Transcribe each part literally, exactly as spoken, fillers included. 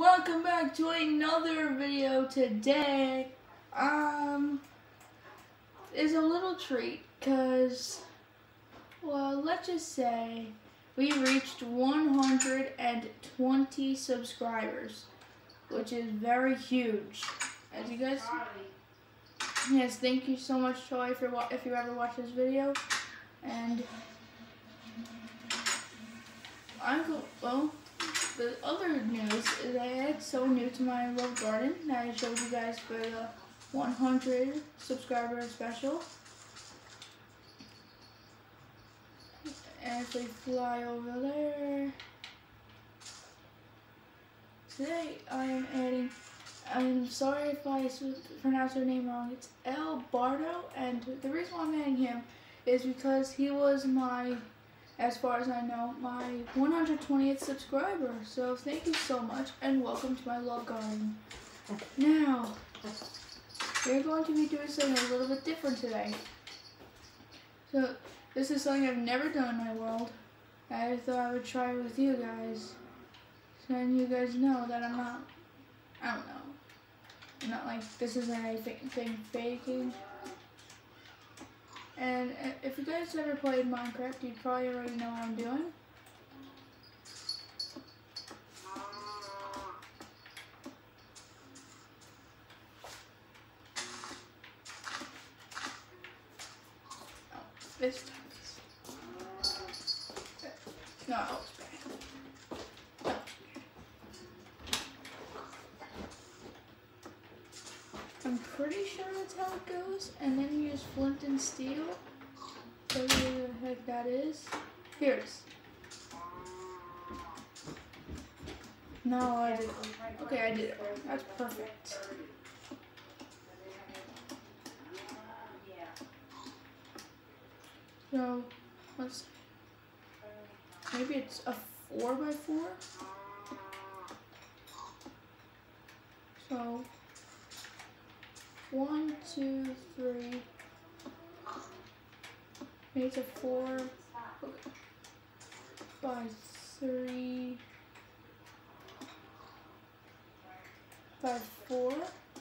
welcome back to another video today. Um, it's a little treat because, well, let's just say we reached one hundred twenty subscribers, which is very huge. As you guys, yes, thank you so much, Troy, for if you ever watch this video. And I'm go well. The other news is I added so new to my love garden that I showed you guys for the one hundred subscriber special. And if we fly over there, today I am adding, I'm sorry if I pronounce her name wrong, it's El Bardo, and the reason why I'm adding him is because he was my, as far as I know, my one hundred twentieth subscriber. So thank you so much and welcome to my love garden. Now, we're going to be doing something a little bit different today. So this is something I've never done in my world. I thought I would try it with you guys. So then you guys know that I'm not, I don't know. I'm not like, this isn't anything faking. And if you guys ever played Minecraft, you probably already know what I'm doing. Oh, this time. No, it's bad. No. I'm pretty sure that's how it goes, and then you use flint and steel. Whatever the heck that is. Here it is. No, I did it. Okay, I did it. That's perfect. So, let's see. Maybe it's a four by four. So, one, two, three. Maybe it's a four by three by four.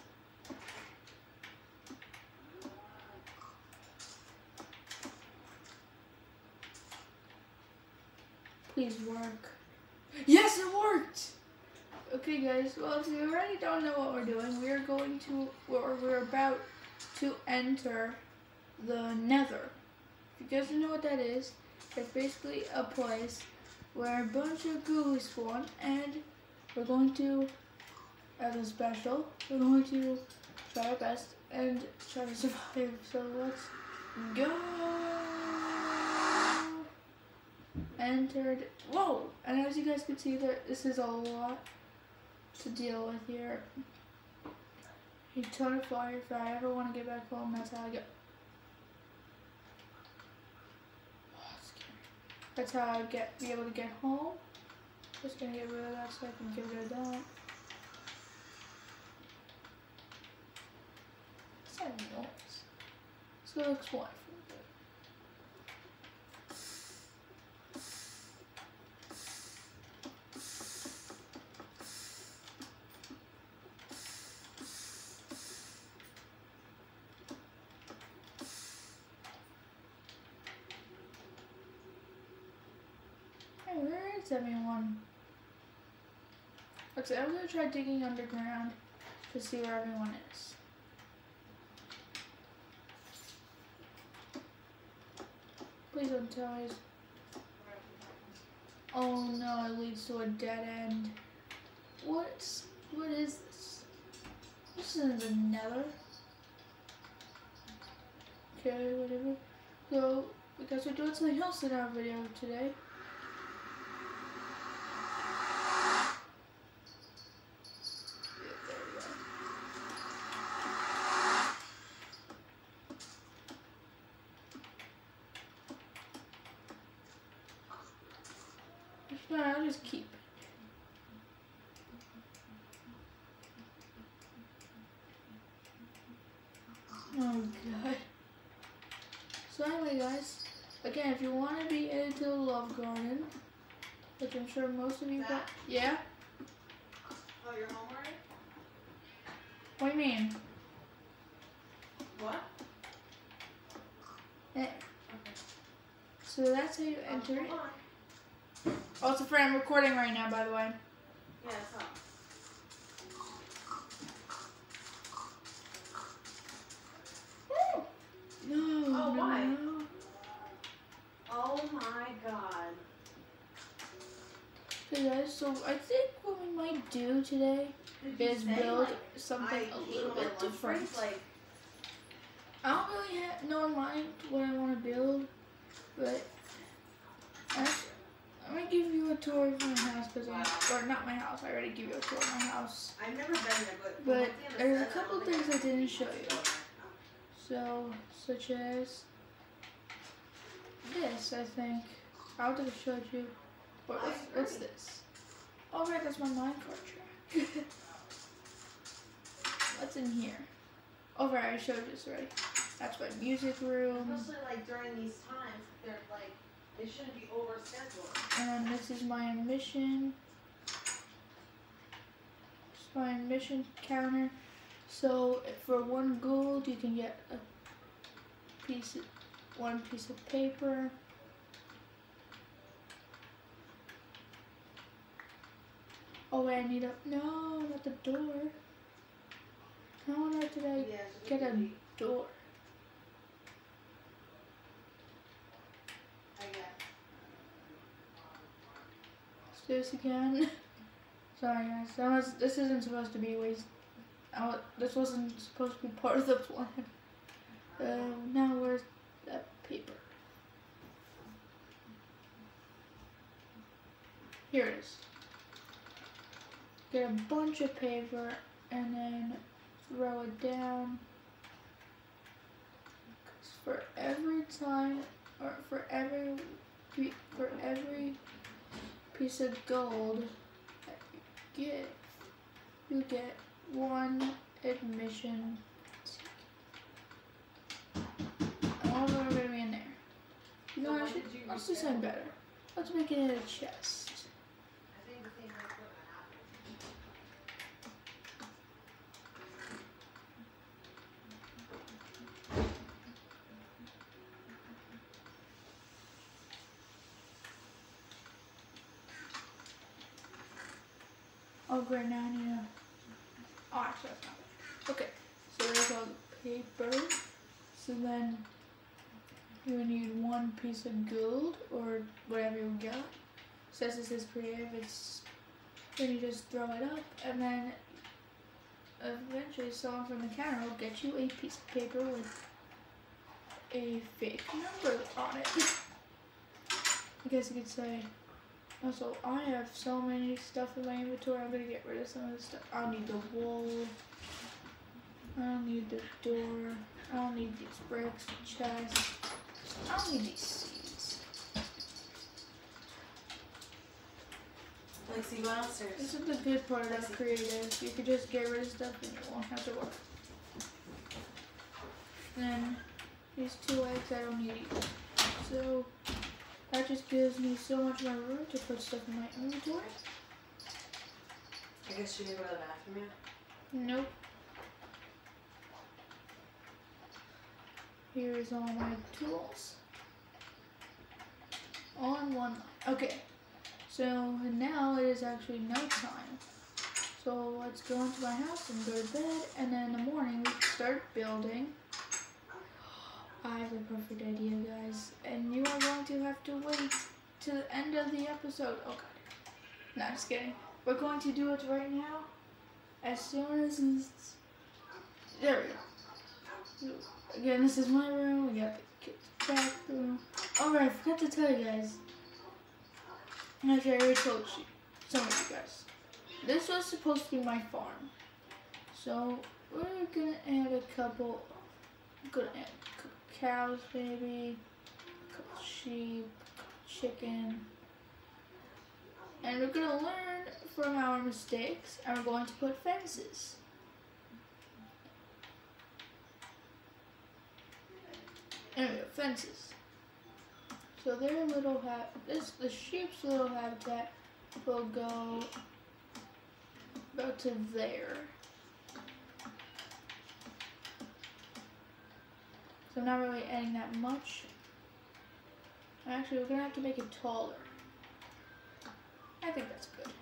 Please work. Yes, it worked! Okay guys, well if you already don't know what we're doing, we are going to, or we're about to enter the Nether. If you guys don't know what that is, it's basically a place where a bunch of ghoulies spawn, and we're going to, as a special, we're going to try our best and try to survive. So let's go! Entered. Whoa! And as you guys can see, there, this is a lot to deal with here. A ton of fire. If I ever want to get back home, that's how I go. That's how I get be able to get home. Just gonna get rid of that so I can get rid of that. What's that noise? Let's go explore for a bit. Where is everyone? Okay, I'm gonna try digging underground to see where everyone is. Please don't tell me. Oh no, it leads to a dead end. What's what is this? This is the Nether. Okay, whatever. So, because we're doing something else in our video today. No, I'll just keep it. Oh god. So anyway guys, again if you want to be into the love garden, which I'm sure most of you got, yeah? about your home already? What do you mean? What? Eh. Okay. So that's how you enter Oh, it. hold on. Also, friend, I'm recording right now, by the way. Yeah, it's up. No. Oh, no, why? no. Oh my god. Okay, guys, so I think what we might do today Did you is say, build like, something I a came little on my bit lunch different. break, like, I don't really have, know in mind what I want to build, but I, I'm going to give you a tour of my house, because Wow. I, or not my house, I already give you a tour of my house. I've never been there, but But one thing that there's a says, couple I don't think things I didn't can show go you. there. So, such as this, I think. I would have showed you. What, I what's, what's agree. this? Oh, right, that's my minecart track. What's in here? Oh, right, I showed this already. That's my music room. Especially like during these times, they're like, they shouldn't be overscheduled. And then this is my mission. It's my mission counter. So for one gold, you can get a piece of, one piece of paper. Oh wait, I need a, no, not the door. How on earth did I Yeah, it's get a really- door? I guess. Let's do this again. Sorry guys, that was, this isn't supposed to be waste. I wa- this wasn't supposed to be part of the plan. Uh, now where's that paper? Here it is. Get a bunch of paper and then throw it down. 'Cause for every time, or for every pe- for every piece of gold that you get, you get one admission ticket. And all of them are gonna be in there. You know, So I what should, did you let's do something better. Let's make it a chest. I think the same like what happened. Oh great, now I need a, oh actually that's not it. Okay, so there's all the paper. So then you would need one piece of gold or whatever you got. Says this is creative, it's, then you just throw it up and then eventually someone from the counter will get you a piece of paper with a fake number on it. I guess you could say. Also, I have so many stuff in my inventory, I'm gonna get rid of some of this stuff. I don't need the wool. I don't need the door. I don't need these bricks, chests. I don't need these seeds. Lexi, go downstairs. This is the good part of creative. You could just get rid of stuff and you won't have to work. Then these two eggs I don't need either. So that just gives me so much more room to put stuff in my inventory. I guess you didn't go to the bathroom yet? Nope. Here's all my tools. All in one line. Okay. So now it is actually nighttime. So let's go into my house and go to bed, and then in the morning we can start building. I have the perfect idea, guys, and you are going to have to wait to the end of the episode. Oh god. No, just kidding. We're going to do it right now. As soon as it's... There we go. So, again, this is my room. We got the kids' bathroom. Alright, I forgot to tell you guys. Actually, I already told you. Some of you guys. This was supposed to be my farm. So, we're gonna add a couple... Gonna add a couple cows, maybe. A couple sheep. A couple chicken. And we're gonna learn from our mistakes, and we're going to put fences. Anyway, fences. So their little ha this the sheep's little habitat will go about to there. So I'm not really adding that much. Actually, we're gonna have to make it taller. I think that's good.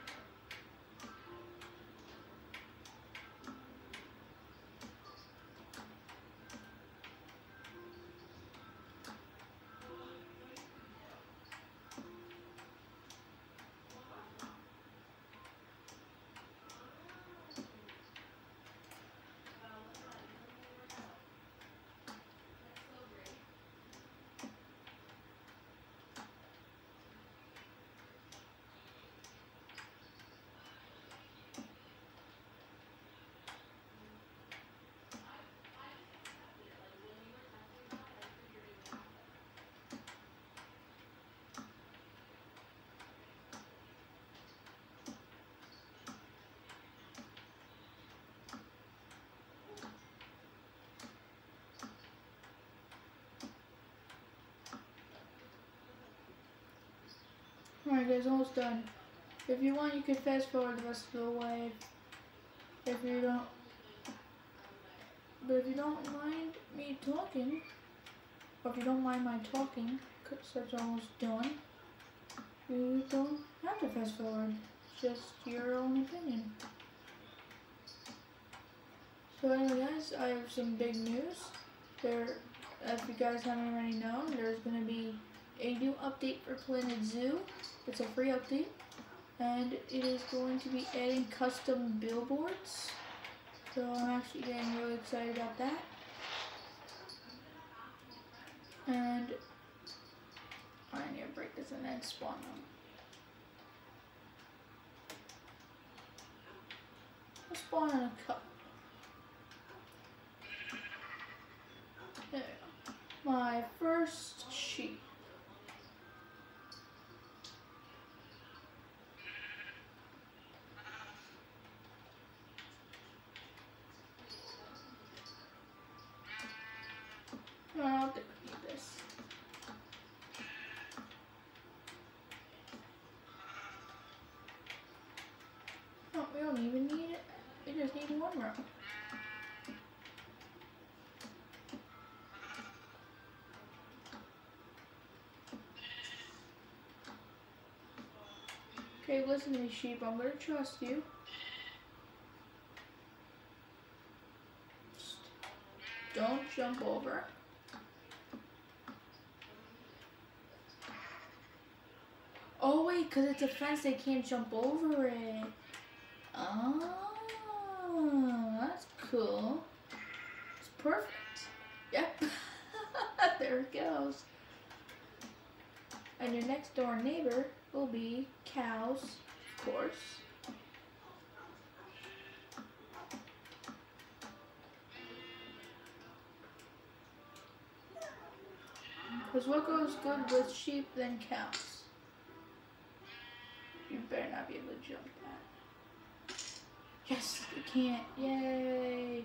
Alright guys, almost done. If you want, you can fast forward the rest of the way. If you don't, but if you don't mind me talking, or if you don't mind my talking, because that's almost done, you don't have to fast forward. It's just your own opinion. So anyway guys, I have some big news. There, if you guys haven't already known, there's going to be a new update for Planet Zoo. It's a free update, and it is going to be adding custom billboards. So I'm actually getting really excited about that. And I need to break this and then spawn them. I'll spawn in a cup. There we go. My first sheep. I don't think we need this. No, we don't even need it. We just need one row. Okay, listen to me, sheep. I'm gonna trust you. Just don't jump over. Oh wait, because it's a fence, they can't jump over it. Oh, that's cool. It's perfect. Yep. There it goes. And your next door neighbor will be cows, of course. Because what goes good with sheep than cows? You better not be able to jump that. Yes, you can't. Yay!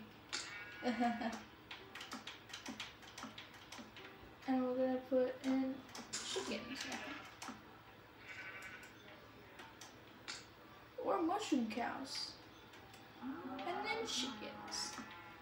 And we're gonna put in chickens now. Or mushroom cows. And then chickens.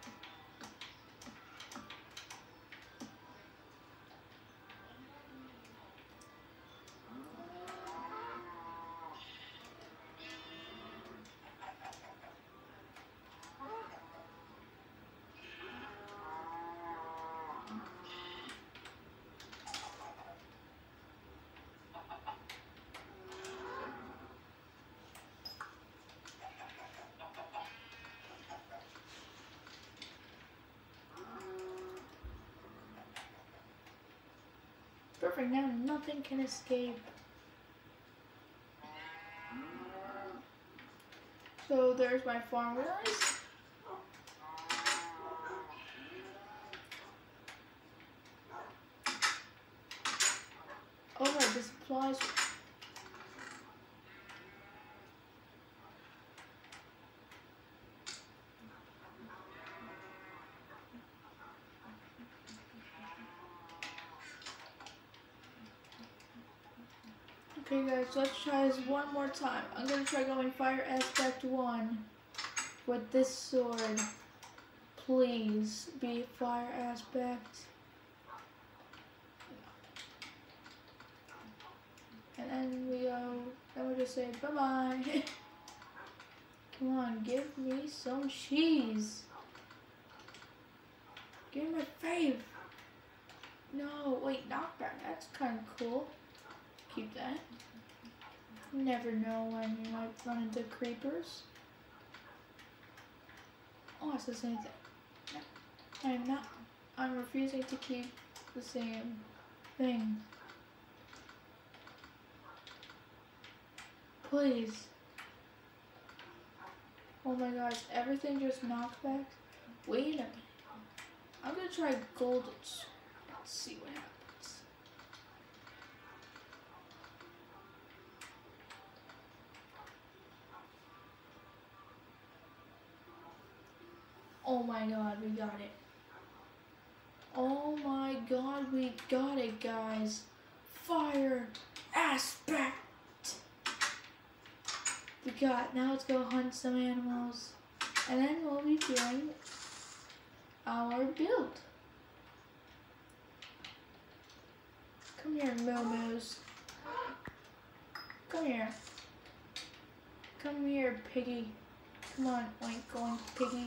Perfect, now nothing can escape. So there's my farm guys. Oh no, this applies. Okay guys, let's try this one more time. I'm gonna try going fire aspect one with this sword. Please be fire aspect. And then we go, then we just say bye-bye. Come on, give me some cheese. Give me my fave. No, wait, knockback, that's kind of cool. Keep that. Never know when you might run into creepers. Oh, it's the same thing. No, I'm not. I'm refusing to keep the same thing. Please. Oh my gosh, everything just knockback. Wait a minute. I'm gonna try golden. Let's see what happens. Oh my god, we got it. Oh my god, we got it, guys. Fire aspect. We got, now let's go hunt some animals. And then we'll be doing our build. Come here, Momos. Come here. Come here, piggy. Come on, oink, oink, piggy.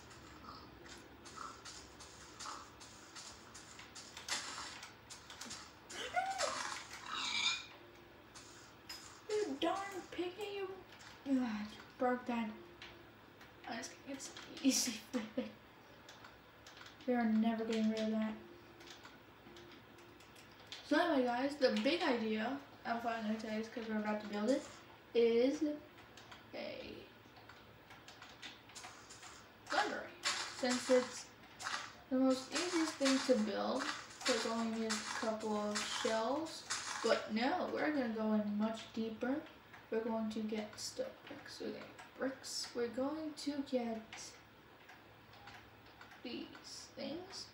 You darn piggy, you. Ugh, broke that. I just, it's easy flipping. We are never getting rid of that. So anyway guys, the big idea I'm finally going to tell you because we're about to build it is a library. Since it's the most easiest thing to build, because only needs a couple of shelves. But no, we're going to go in much deeper. We're going to get stone bricks. We're going to get bricks. We're going to get these things.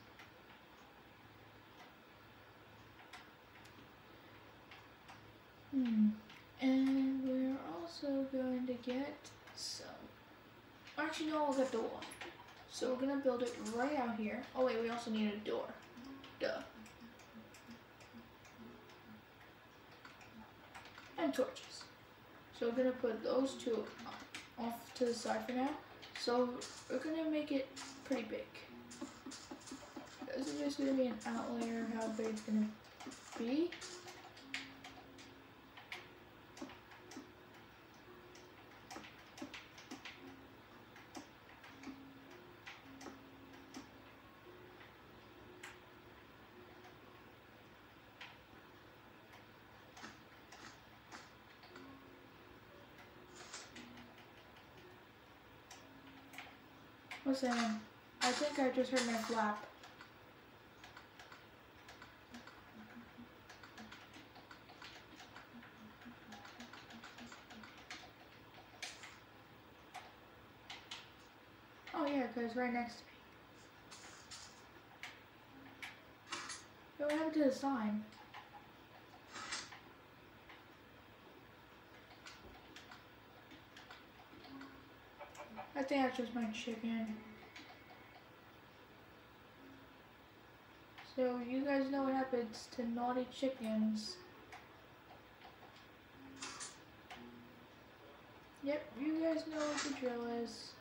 Hmm. And we're also going to get some. Actually, no, we'll get the wall. So we're gonna build it right out here. Oh wait, we also need a door. Duh. And torches. So we're gonna put those two off to the side for now. So we're gonna make it pretty big. This is just gonna be an outlier of how big it's gonna be. What's that? I think I just heard my flap. Oh yeah, because right next to me. Yo, what happened to the sign? I think that's just my chicken. So you guys know what happens to naughty chickens. Yep, you guys know what the drill is.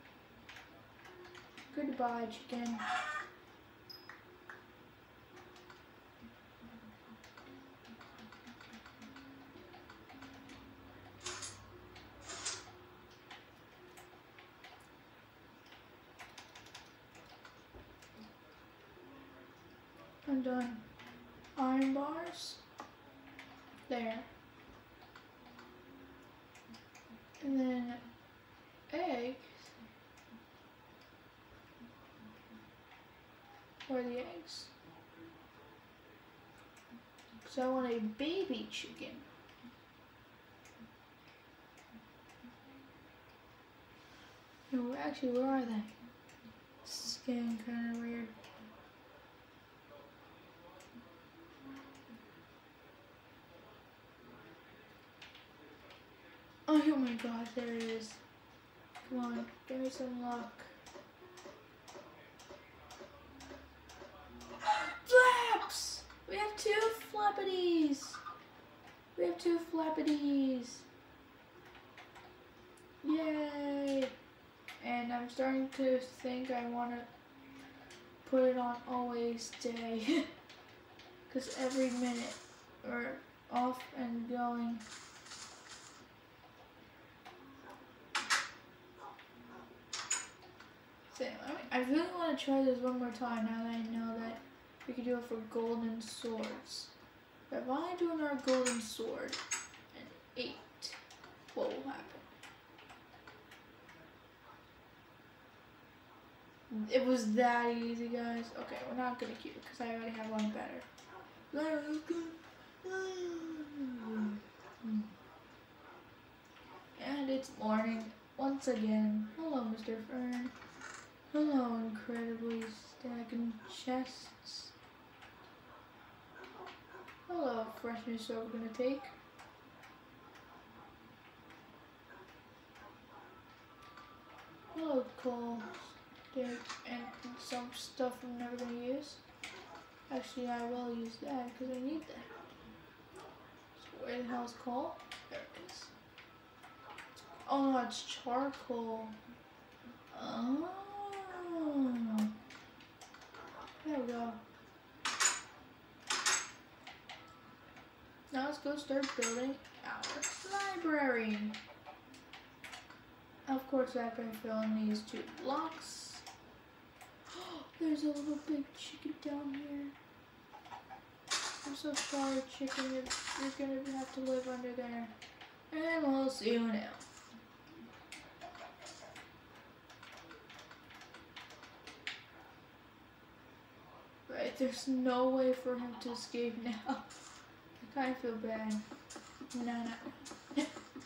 Goodbye, chicken. I'm done. Iron bars. There. And then eggs. Where are the eggs? So I want a baby chicken. No, actually, where are they? This is getting kind of weird. Oh my gosh, there it is. Come on, give me some luck. Flaps! We have two flappities! We have two flappities! Yay! And I'm starting to think I want to put it on always day. Because every minute we're off and going. So I really want to try this one more time now that I know that we can do it for golden swords. But if I do another golden sword and eight, what will happen? It was that easy, guys. Okay, we're not gonna keep it because I already have one better. And it's morning once again. Hello, Mister Fern. Hello, incredibly stacking chests. Hello, freshness so we're gonna take. Hello, coal, stick, and some stuff I'm never gonna use. Actually, I will use that because I need that. So where the hell is coal? There it is. Oh, no, it's charcoal. Oh. There we go. Now let's go start building our library. Of course, after I fill in these two blocks. There's a little big chicken down here. I'm so sorry, chicken. You're, you're gonna have to live under there. And we'll see you now. Right, there's no way for him to escape now. I kind of feel bad. No, no.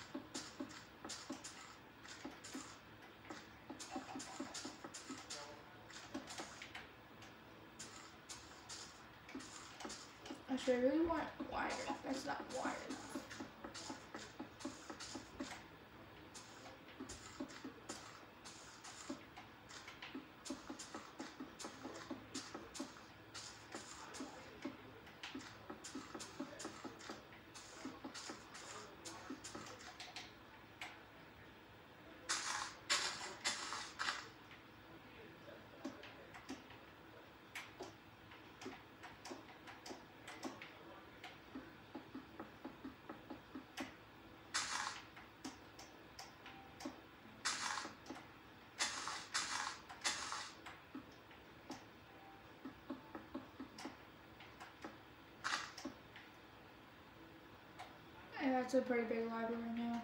Actually, I really want it wider. That's not wide enough. Yeah, it's a pretty big library now.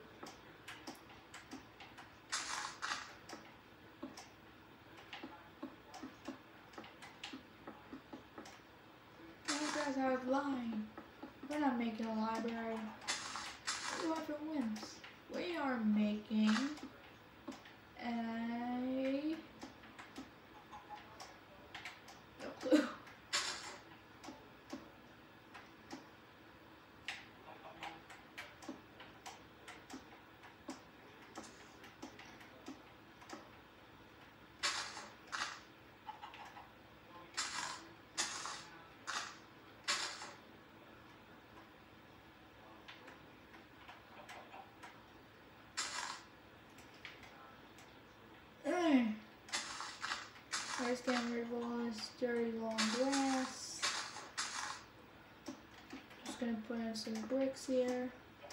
You guys are lying. We're not making a library. We are for wimps. We are making a... no clue. Let's get rid of all this dirty long grass. Just gonna put in some bricks here.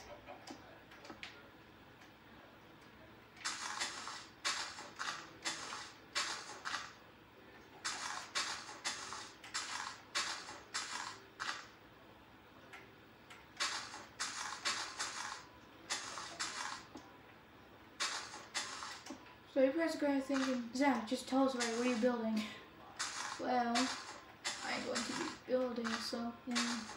So you guys are going to thinking, Zach, just tell us right, what are you building? Well, I'm going to be building something,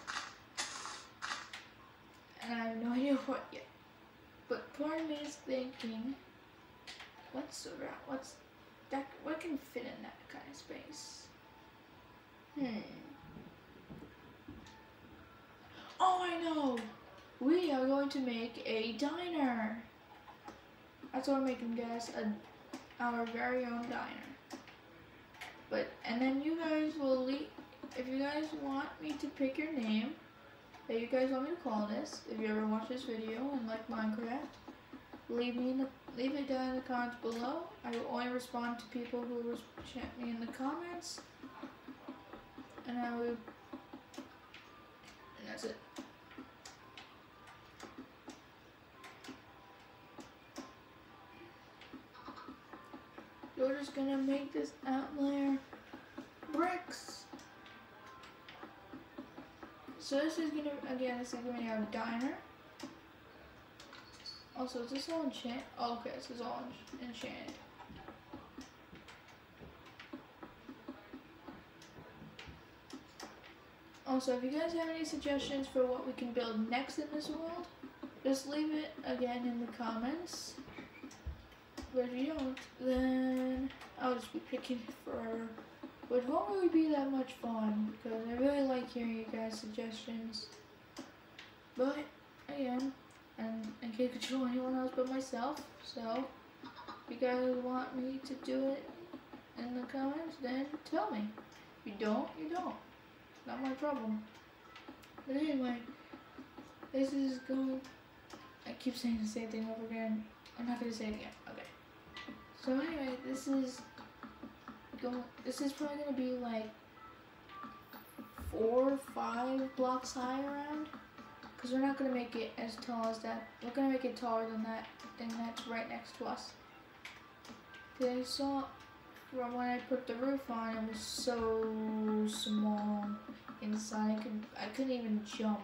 and I have no idea what yet. But part of me is thinking, what's around, what's that, what can fit in that kind of space? Hmm. Oh, I know! we are going to make a diner. That's what we're making, guys, a, our very own diner. But, and then you guys will leave, if you guys want me to pick your name, that you guys want me to call this, if you ever watch this video and like Minecraft, leave me in the, leave it down in the comments below. I will only respond to people who chat me in the comments, and I will, and that's it. We're just gonna make this outlier bricks. So this is gonna, again, this is gonna be our diner. Also, is this all enchanted? Oh, okay, this is all enchanted. Also, if you guys have any suggestions for what we can build next in this world, just leave it again in the comments. But if you don't, then I'll just be picking forever. But it won't really be that much fun, because I really like hearing you guys' suggestions. But, again, and I can't control anyone else but myself, so if you guys want me to do it in the comments, then tell me. If you don't, you don't. Not my problem. But anyway, this is going, I keep saying the same thing over again. I'm not going to say it again. Okay. So anyway, this is going, this is probably going to be like four or five blocks high around. Because we're not going to make it as tall as that. We're going to make it taller than that thing that's right next to us. Because I saw from when I put the roof on, it was so small inside. I, could, I couldn't even jump.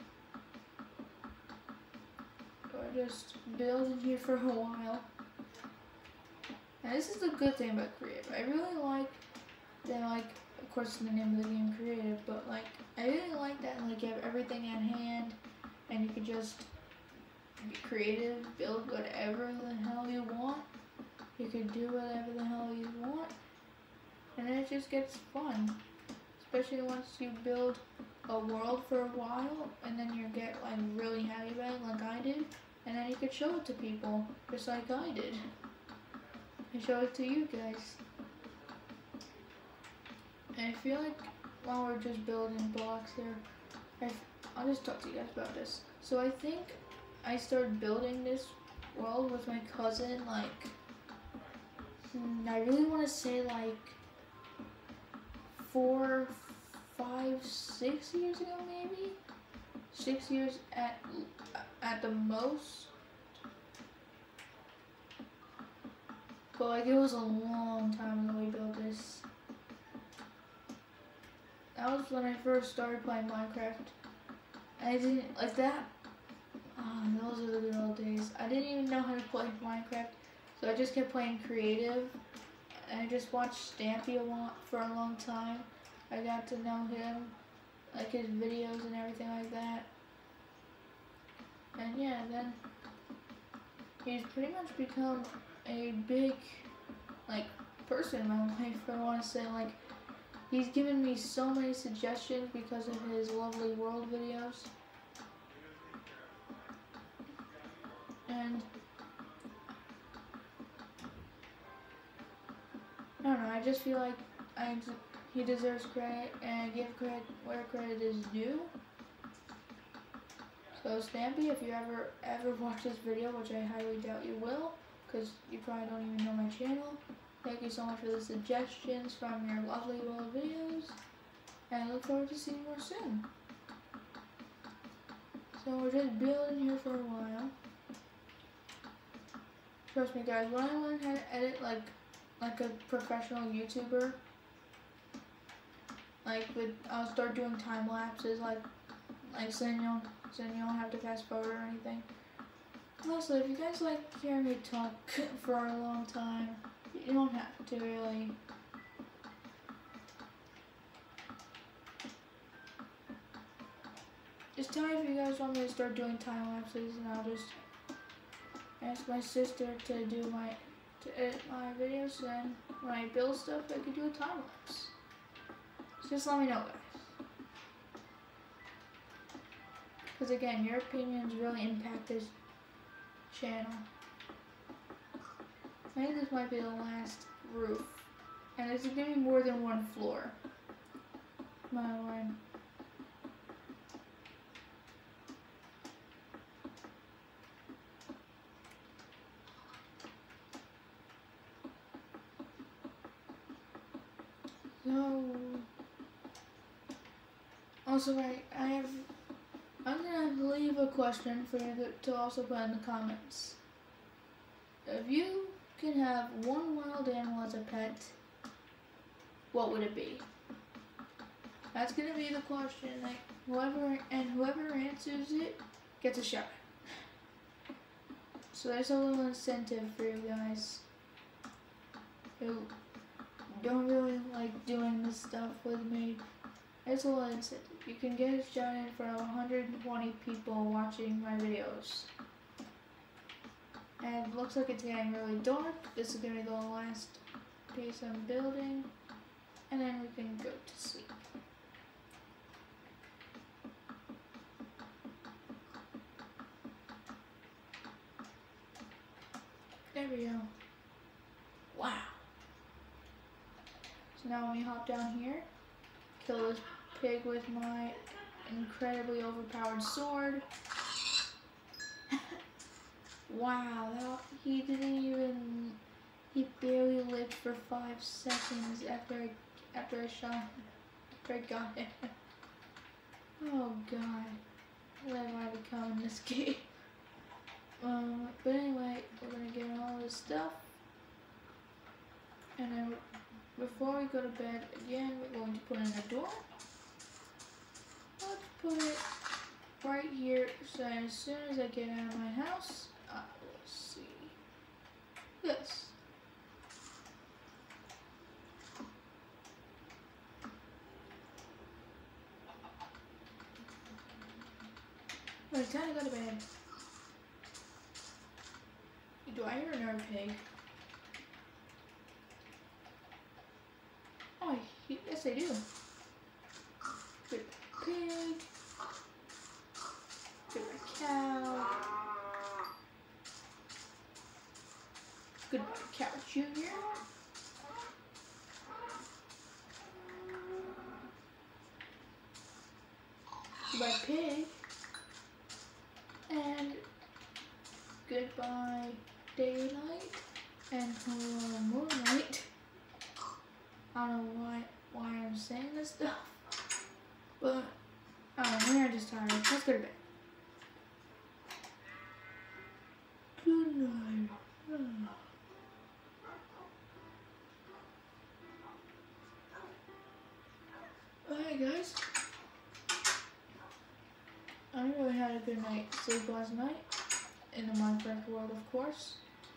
So I just building here for a while. And this is the good thing about creative. I really like that, like, of course the name of the game creative, but like, I really like that, like, you have everything at hand, and you can just be creative, build whatever the hell you want. You can do whatever the hell you want, and then it just gets fun. Especially once you build a world for a while, and then you get like really happy about it, like I did, and then you could show it to people, just like I did. I show it to you guys. And I feel like while we're just building blocks here, I, I'll just talk to you guys about this. So I think I started building this world with my cousin, like, hmm, I really want to say like four, five, six years ago maybe? Six years at, at the most. But like, it was a long time ago we built this. That was when I first started playing Minecraft. And I didn't, like that, oh, those are the good old days. I didn't even know how to play Minecraft, so I just kept playing creative. And I just watched Stampy a lot for a long time. I got to know him, like his videos and everything like that. And yeah, then he's pretty much become a big, like, person in my life. I want to say, like, he's given me so many suggestions because of his lovely world videos. And I don't know, I just feel like I, he deserves credit, and I give credit where credit is due. So Stampy, if you ever ever watch this video, which I highly doubt you will, because you probably don't even know my channel, thank you so much for the suggestions from your lovely world videos, and I look forward to seeing more soon. So we're just building here for a while. Trust me guys, when I learn how to edit like like a professional YouTuber, like with, I'll start doing time lapses, like like so then you'll so then you don't have to fast forward or anything. Also, if you guys like hearing me talk for a long time, you don't have to really. Just tell me if you guys want me to start doing time lapses, and I'll just ask my sister to do my to edit my videos, and when I build stuff, I could do a time lapse. So just let me know, guys. Because again, your opinions really impact this channel. I think this might be the last roof. And there's gonna be more than one floor. My lord. So, also, I, I have, I'm gonna leave a question for you to, to also put in the comments. If you can have one wild animal as a pet, what would it be? That's gonna be the question. Like whoever and whoever answers it gets a shot. So there's a little incentive for you guys who don't really like doing this stuff with me. There's a little incentive. You can get a shot in front of one hundred twenty people watching my videos. And it looks like it's getting really dark. This is gonna be the last piece I'm building. And then we can go to sleep. There we go. Wow. So now we hop down here, kill this pig with my incredibly overpowered sword. Wow, that, he didn't even, he barely lived for five seconds after I, after I shot him, after I got him. Oh god, what have I become in this game? Um, but anyway, we're gonna get all this stuff, and then before we go to bed again, we're going to put in a door. Let's put it right here, so as soon as I get out of my house, I will see this. Alright, time to go to bed. Do I hear another pig? Oh, I, yes I do. Good pig. Good cow. Goodbye, Cow Junior Goodbye, pig. And goodbye, daylight. And hello, moonlight. I don't know why why I'm saying this stuff, but I don't know, we're just tired. Let's go to bed. Good night. Alright guys, I really had a good night sleep last night, in the Minecraft world of course.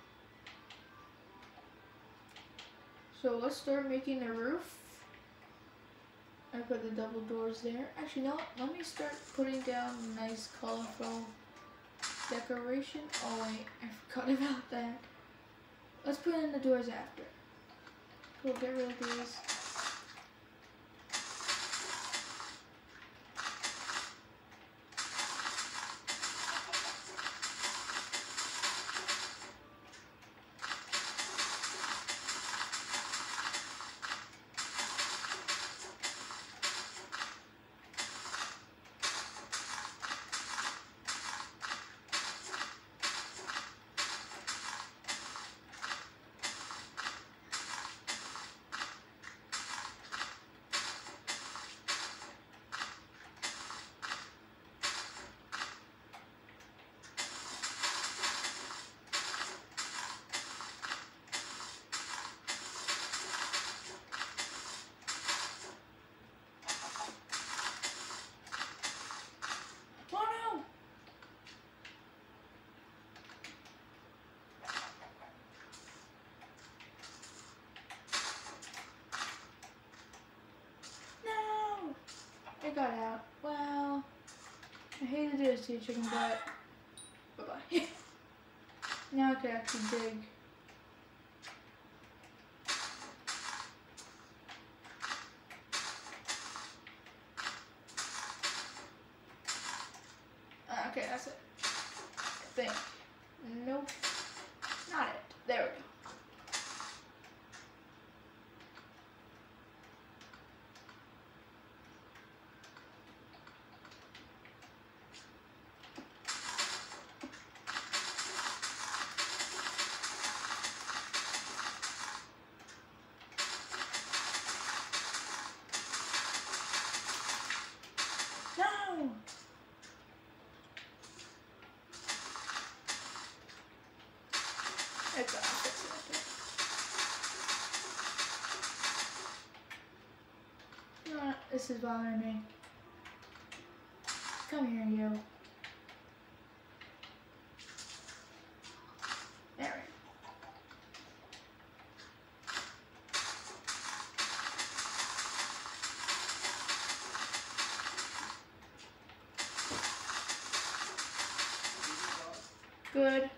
So let's start making the roof. I put the double doors there. Actually no, let me start putting down a nice colorful decoration. Oh wait, I forgot about that. Let's put in the doors after. Cool, get rid of these. I got out. Well, I hate to do this to you, chicken butt. Bye-bye. Now I can actually dig. It's all fixed it. You know what? This is bothering me. Come here, you. There we go. Good.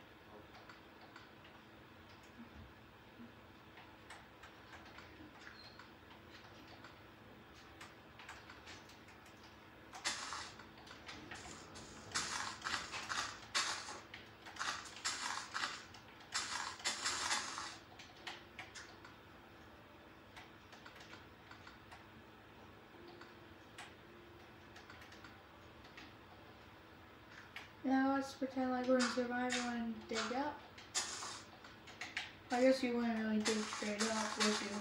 Now let's pretend like we're in survival and dig up. I guess you wouldn't really dig straight up, would you?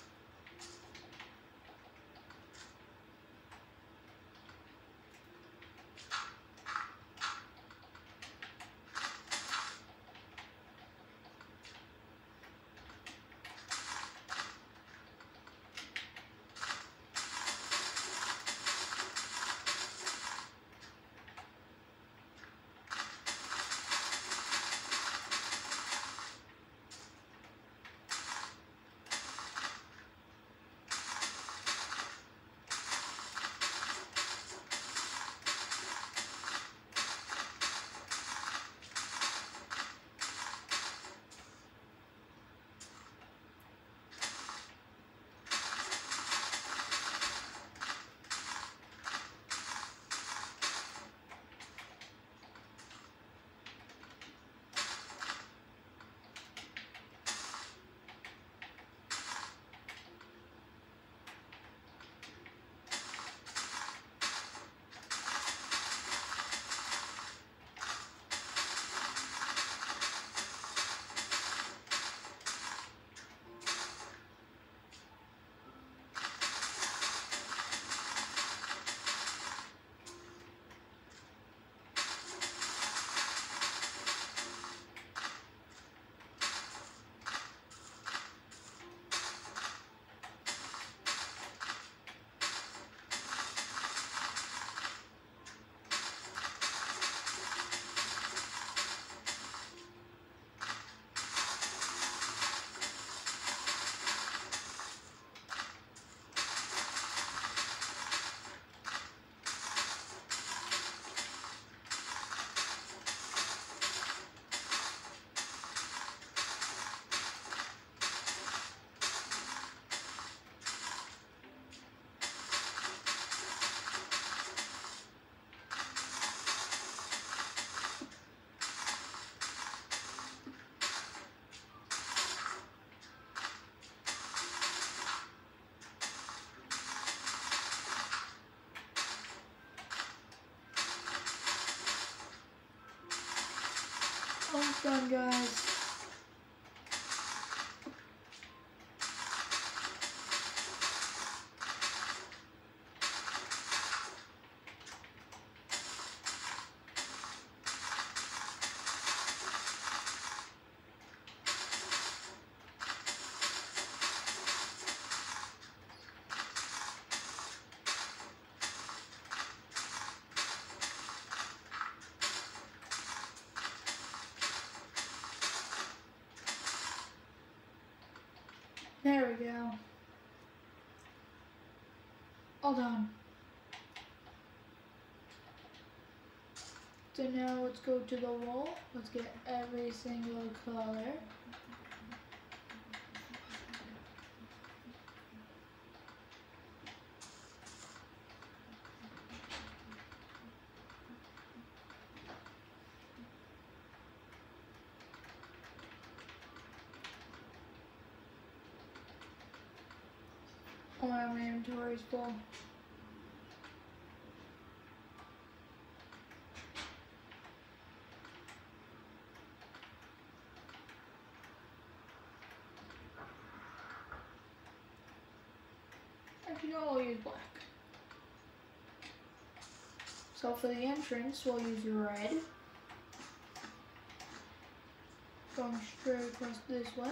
Almost done, guys. There we go. All done. So now let's go to the wall. Let's get every single color. Oh wow, my inventory's full. Actually, no, I'll use black. So for the entrance, we'll use red. going straight across this way.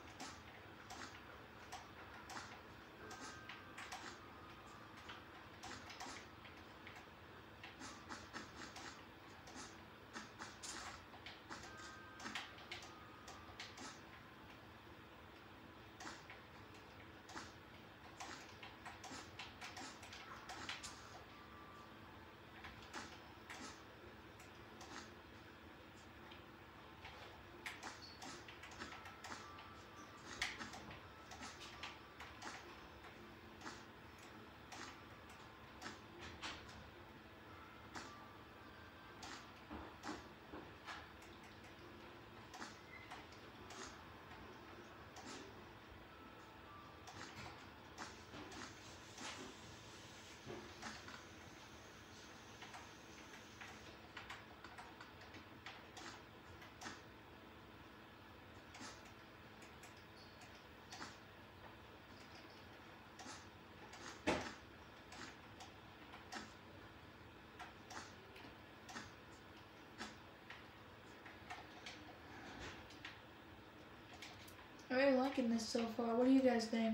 I'm really liking this so far. What do you guys think?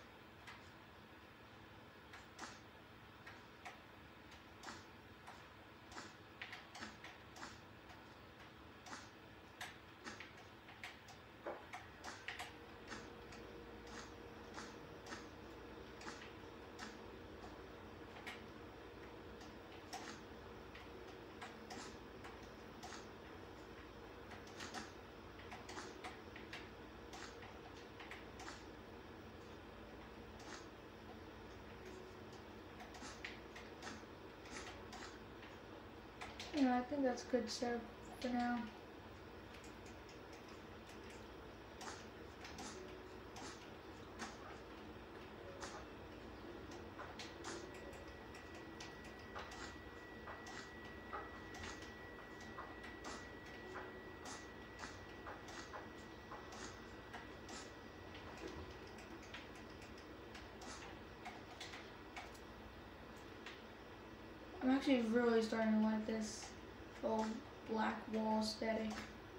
Yeah, I think that's good so for now. I'm actually really starting to like this whole black wall aesthetic.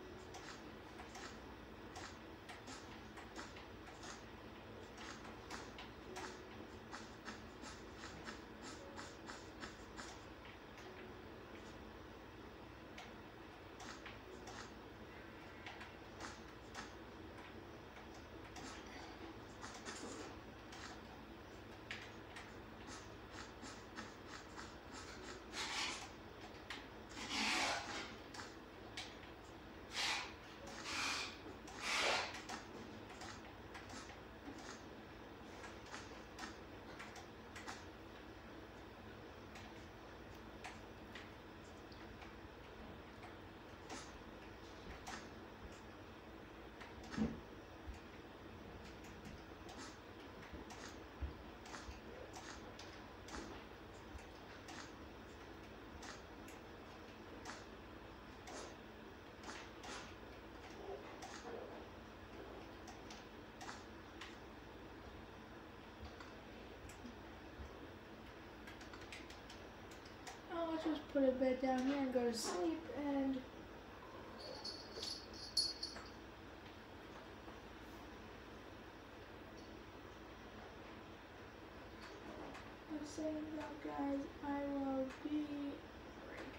I'll just put a bed down here and go to sleep, and I'm saying that, guys, I will be right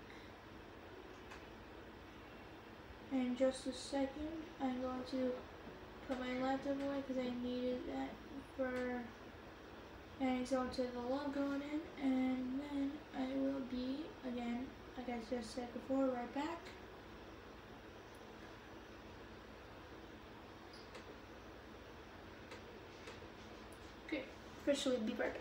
back. In just a second, I'm going to put my laptop away because I needed that for, and it's going to the logo on it, and then I will be, again, like I just said before, right back. Okay, officially be right back.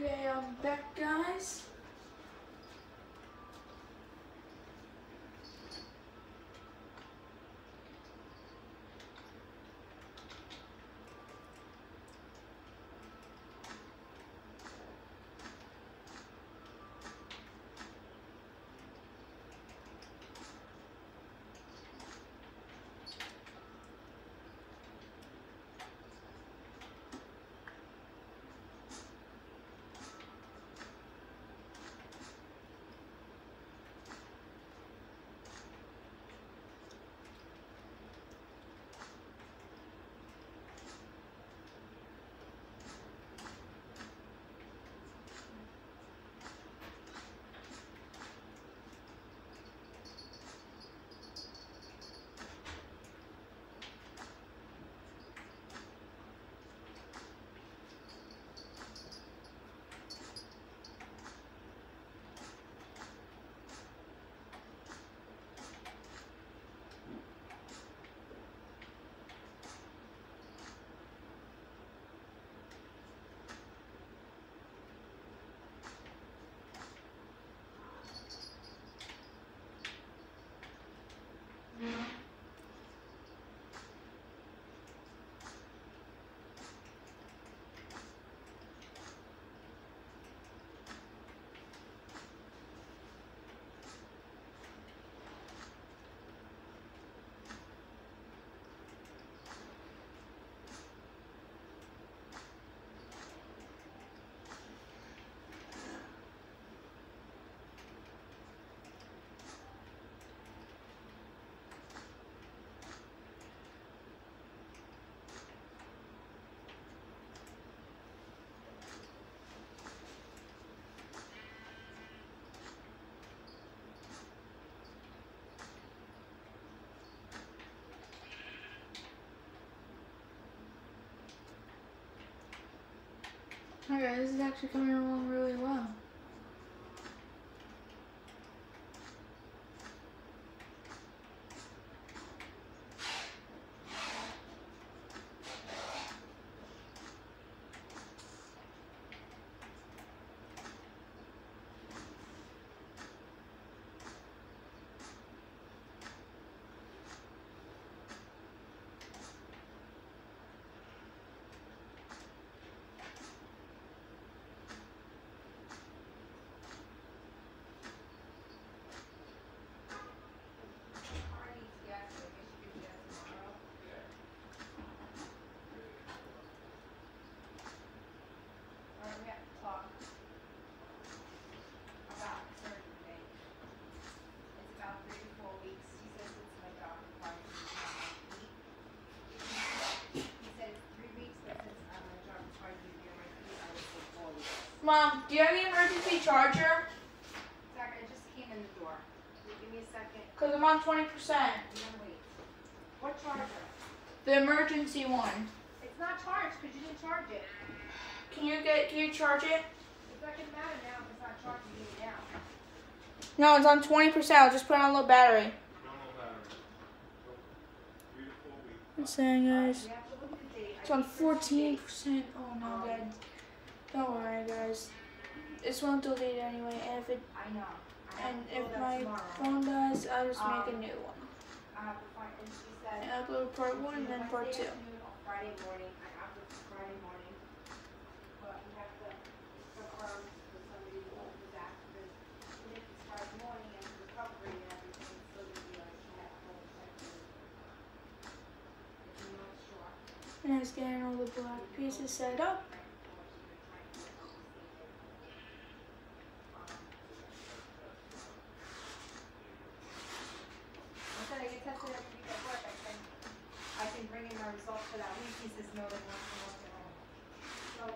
Okay, I'm back, guys. Okay, this is actually coming along really well. Mom, do you have any emergency charger? Zach, I just came in the door. Give me a second. Because I'm on twenty percent. Wait. What charger? The emergency one. It's not charged because you didn't charge it. Can you get, can you charge it? It doesn't matter now if it's not charged, you need it now. No, it's on twenty percent. I'll just put it on a low battery. I'm saying, guys. It's on fourteen percent. Oh no, Dad. Don't worry, guys. This won't delete anyway, and if it I know. I and if my tomorrow. phone dies, I'll just um, make a new one. I have to find, and she said, And upload part one and then part two. Wednesday afternoon or Friday morning. I have to Friday morning, but we have to confirm with somebody who opens that because if it's Friday morning and the recovery and everything, it's still gonna be like she had a whole section. If you're not sure. And I was getting all the black pieces set up. I can bring in my results for that week. He says no, they want to work at home. So.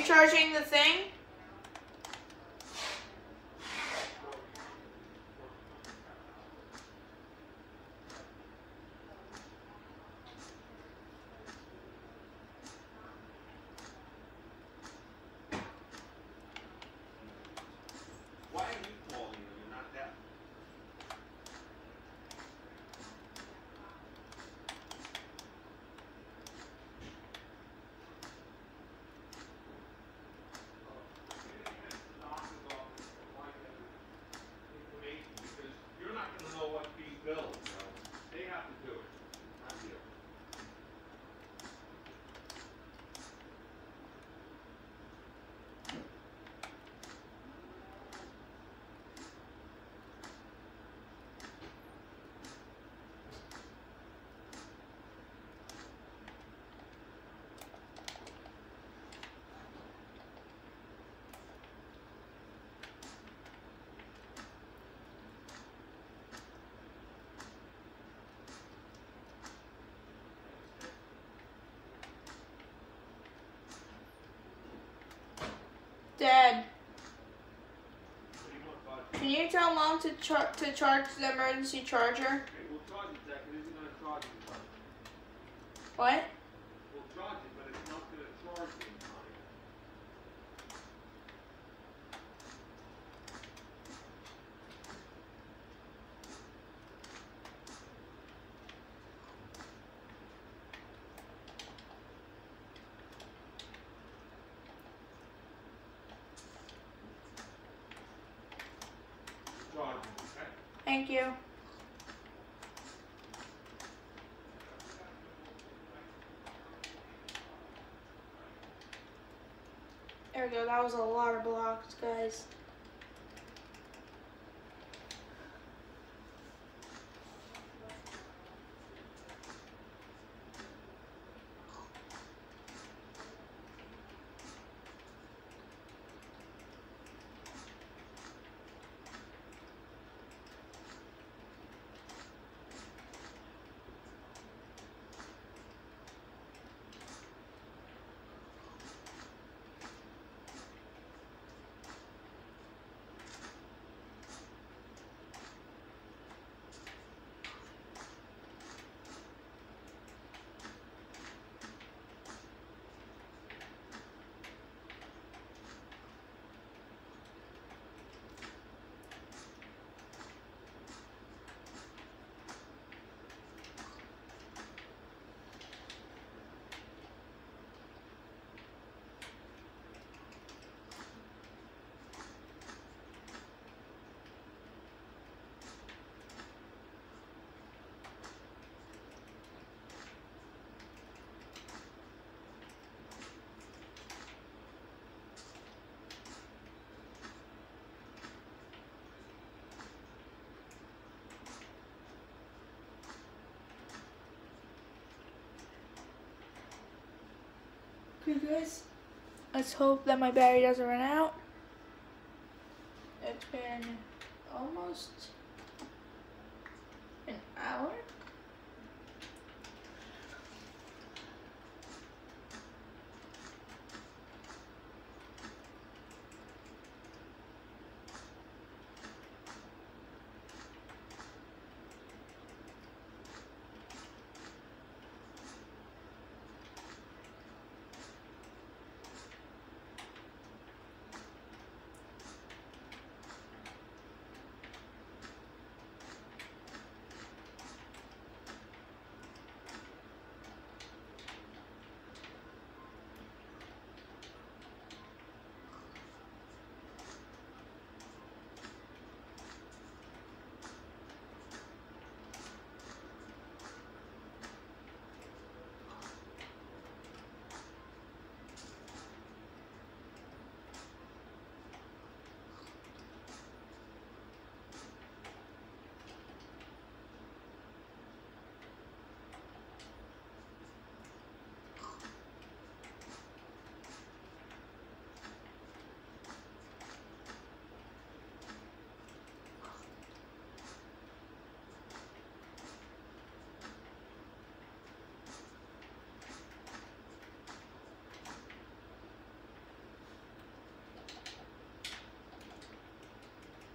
you charging the thing? Why are you calling when you're not there? Because you're not gonna know what's being billed, so they have to do it, not you. Dad, What do you want, bud? can you tell Mom to char to charge the emergency charger? Okay, we'll charge it, Zach, it isn't gonna charge you, bud. What? We'll charge it, but it's not gonna charge you in time. Charge it, okay? Thank you. There we go. That was a lot of blocks, guys. Okay, guys. Let's hope that my battery doesn't run out. It's been almost an hour.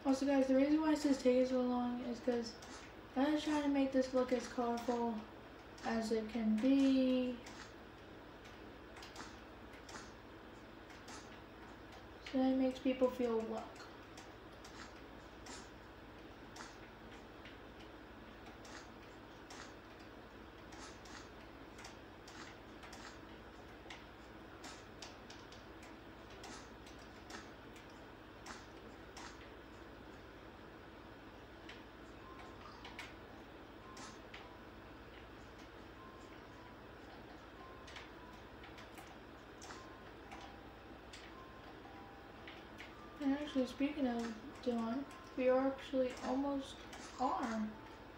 Also, guys, the reason why this is taking so long is because I'm just trying to make this look as colorful as it can be. So that makes people feel welcome. And actually, speaking of Dawn, we are actually almost on.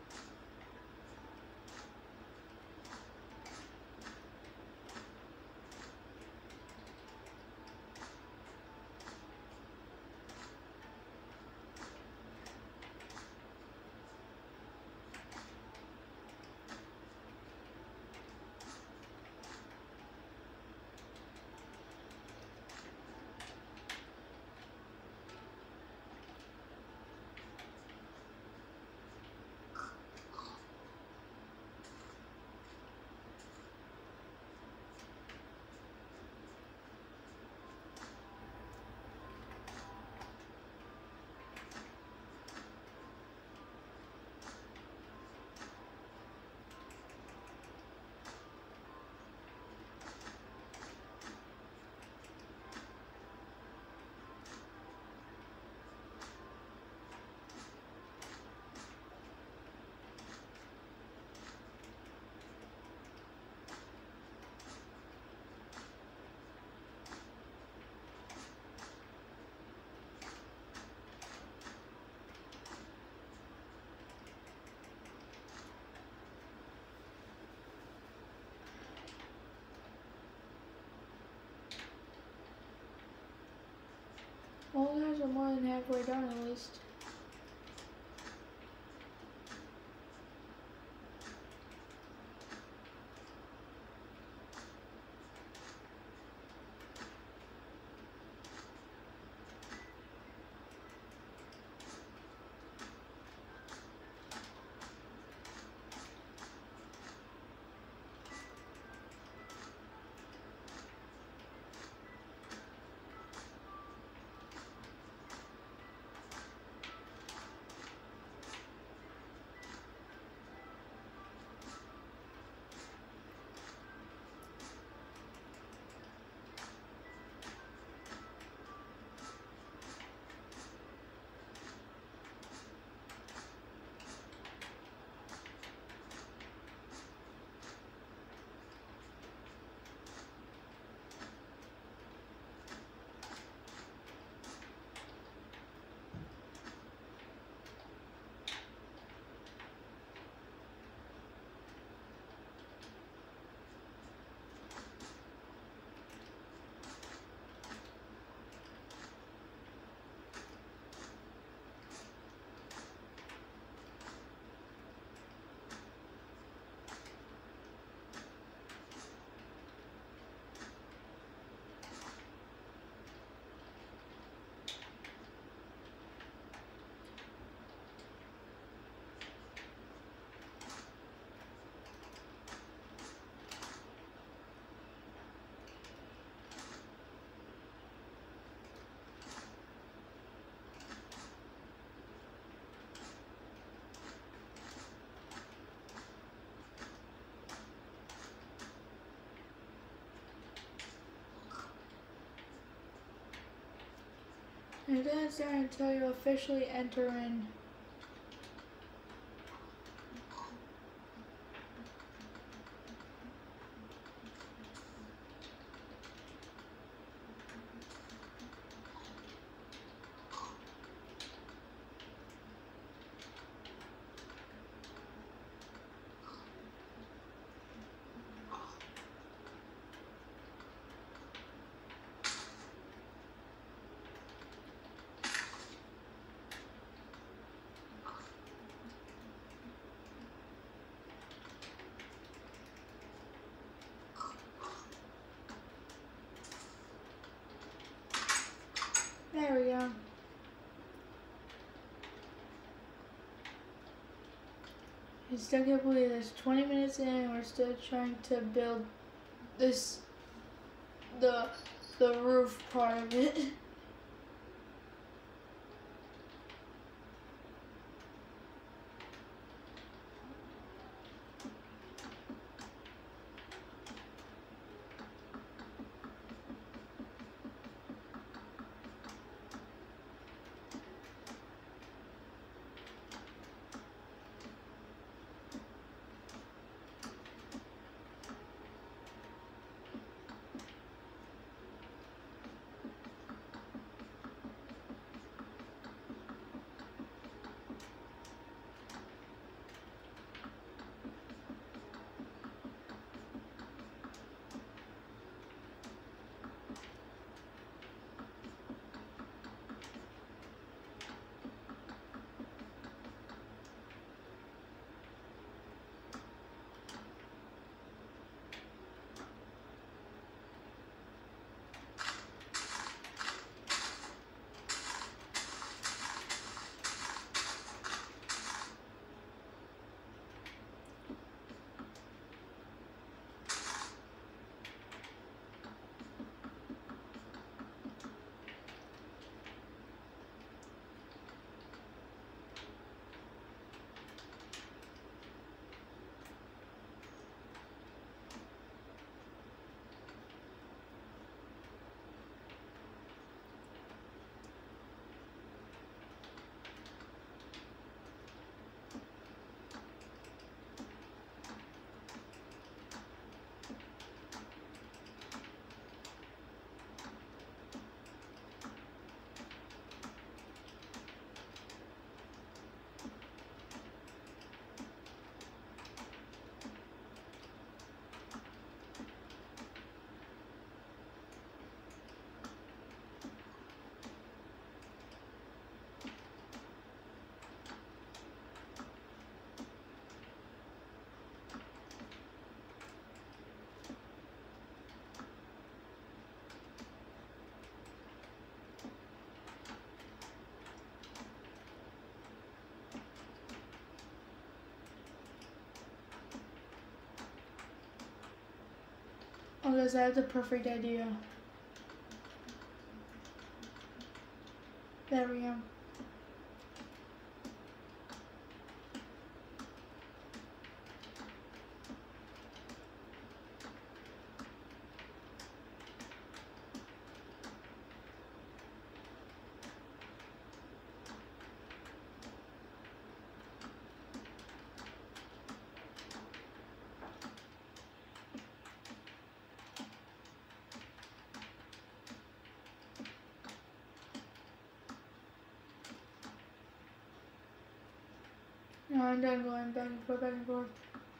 Well, guys, are more than halfway done at least. And then it's there until you officially enter in. There we go. I still can't believe this. twenty minutes in, and we're still trying to build this, the, the roof part of it. Oh, guys, I have the perfect idea. There we go. No, I'm done going back and forth, back and forth.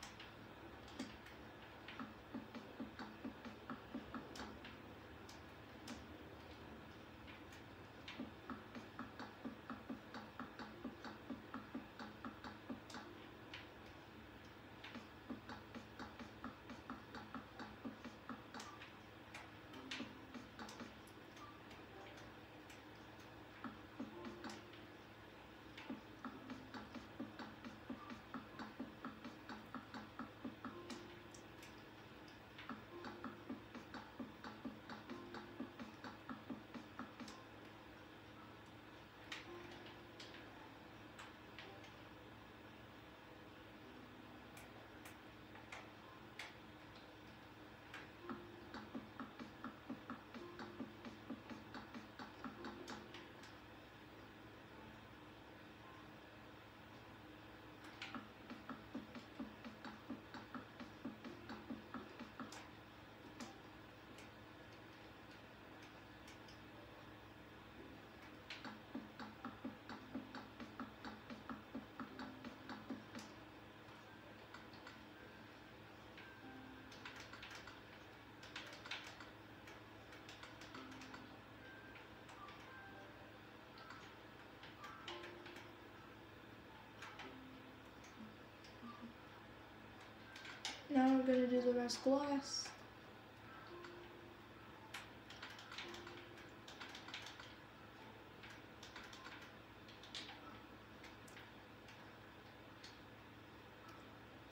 Now we're gonna do the rest glass.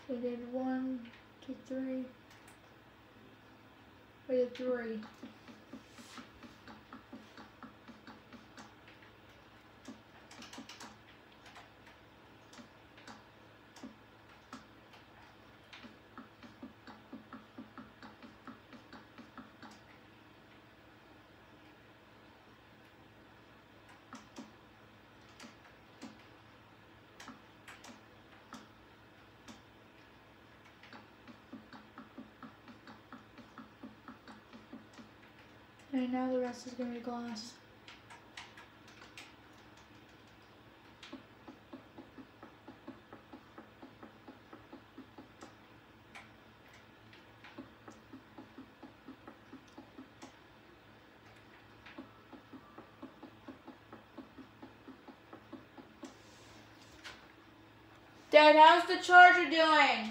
We did one, two, three. We did three. And now the rest is going to be glass. Dad, how's the charger doing?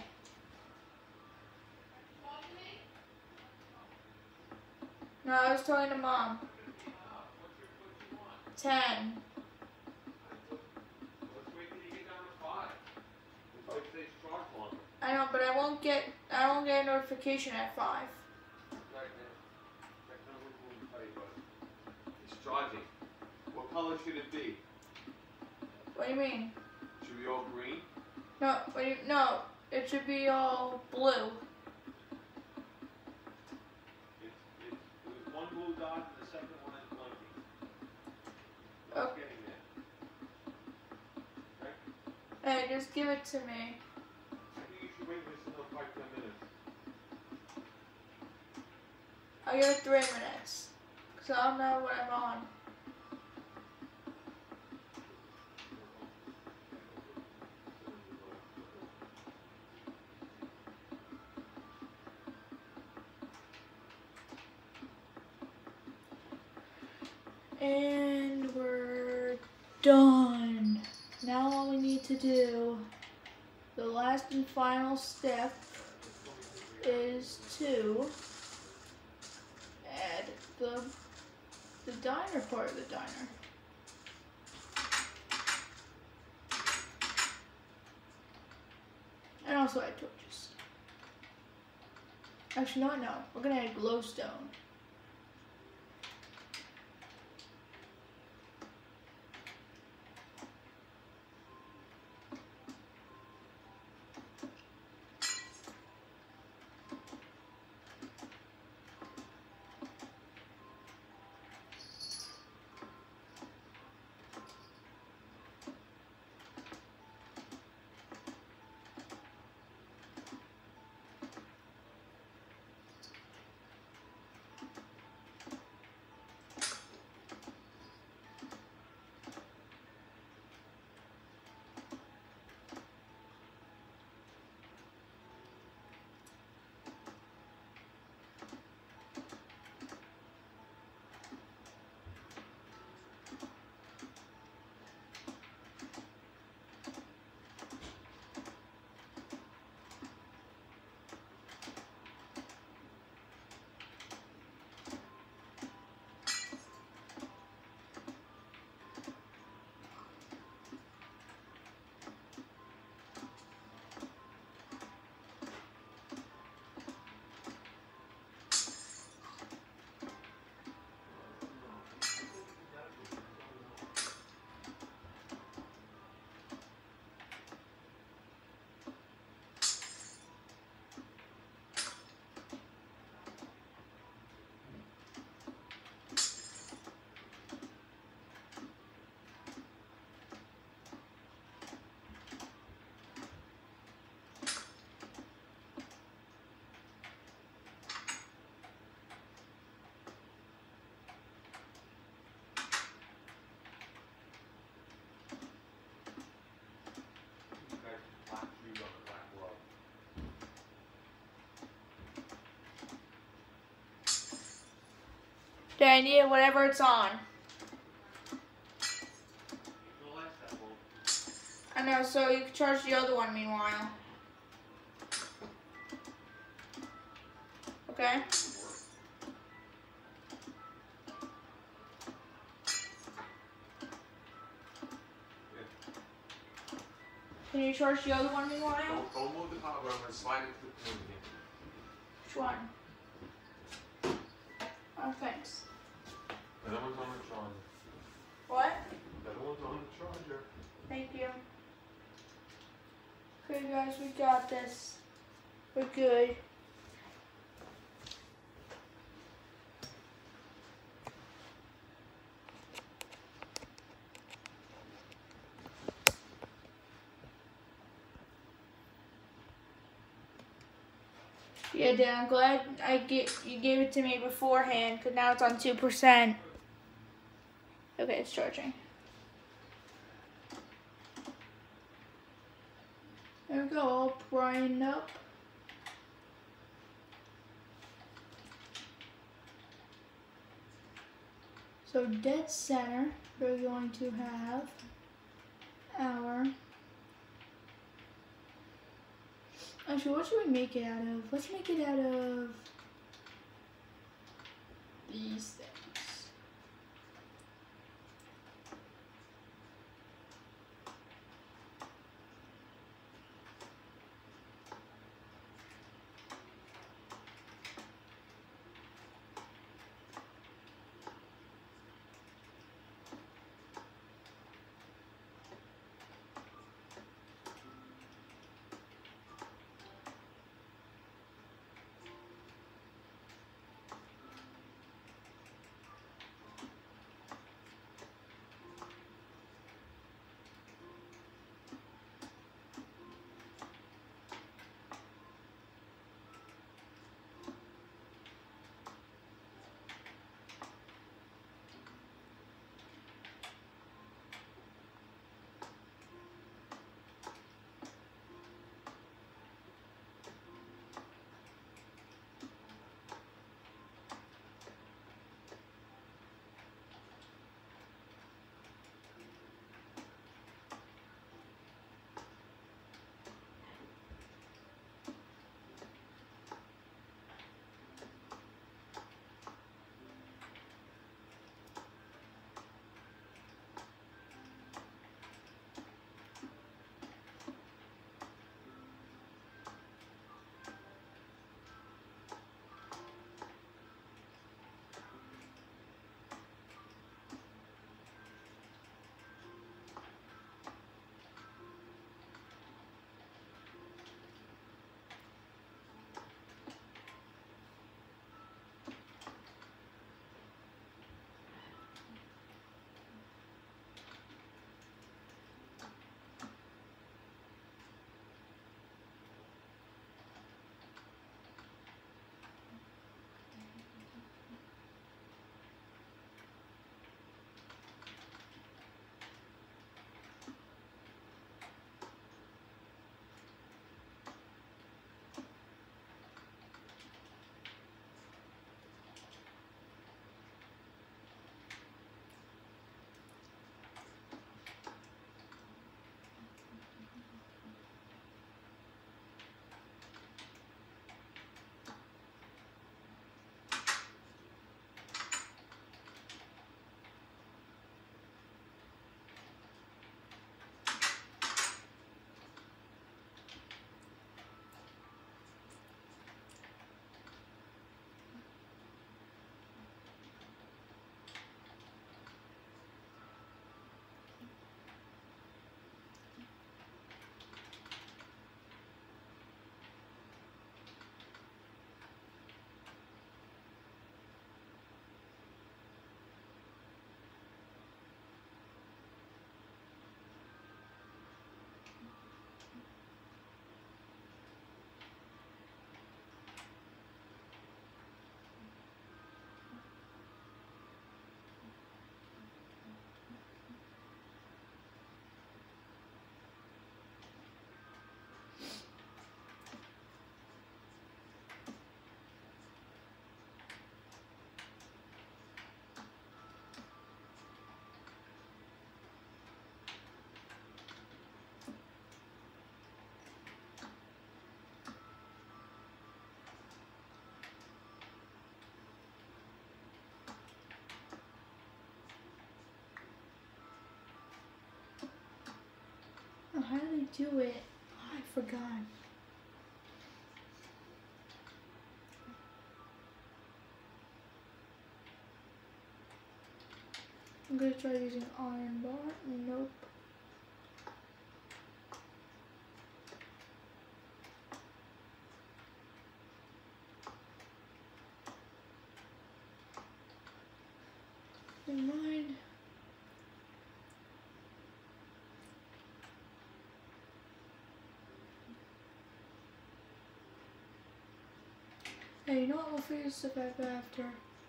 No, I was talking to Mom. Ten. Let's wait till you get down to five. It's six days charge longer. I know, but I won't get I won't get a notification at five. Right now. Check number will tell you what. It's charging. What color should it be? What do you mean? Should be all green? No, what do you, no. It should be all blue. It's, it's, there's one blue dot and the second one is blinking. It's Oh. getting there. Okay? Hey, just give it to me. I think you should wait this another five, ten minutes. I'll give it three minutes. So I'll know what I'm on. And we're done. Now all we need to do, the last and final step, is to add the the diner part of the diner. And also add torches. Actually, no, no. We're gonna add glowstone. You guys black shoes on the black glove. Dan, yeah, whatever it's on. Ain't gonna last that long. I know, so you can charge the other one meanwhile. Okay? Can you charge the other one meanwhile? Don't, don't move the cobber. I'm gonna slide it to the pin again. Which one? Oh, thanks. The other one's on the charger. What? The other one's on the charger. Thank you. Okay, guys, we got this. We're good. Yeah, Dan, I'm glad I get you gave it to me beforehand, because now it's on two percent. Okay, it's charging. There we go, all brightened up. So dead center, we're going to have our... Actually, what should we make it out of? Let's make it out of these things. how do they do it? Oh, I forgot. I'm gonna try using iron bar. Nope. Never mind. Hey, you know what? We'll figure this stuff out after.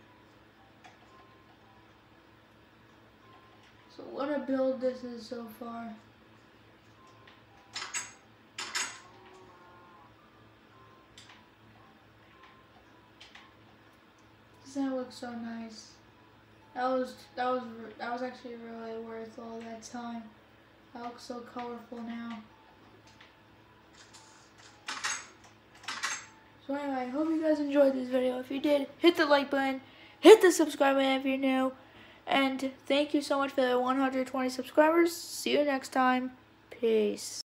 So what a build this is so far. Doesn't that look so nice? That was that was that was actually really worth all that time. That looks so colorful now. So anyway, I hope you guys enjoyed this video. If you did, hit the like button, hit the subscribe button if you're new, and thank you so much for the one hundred twenty subscribers. See you next time. Peace.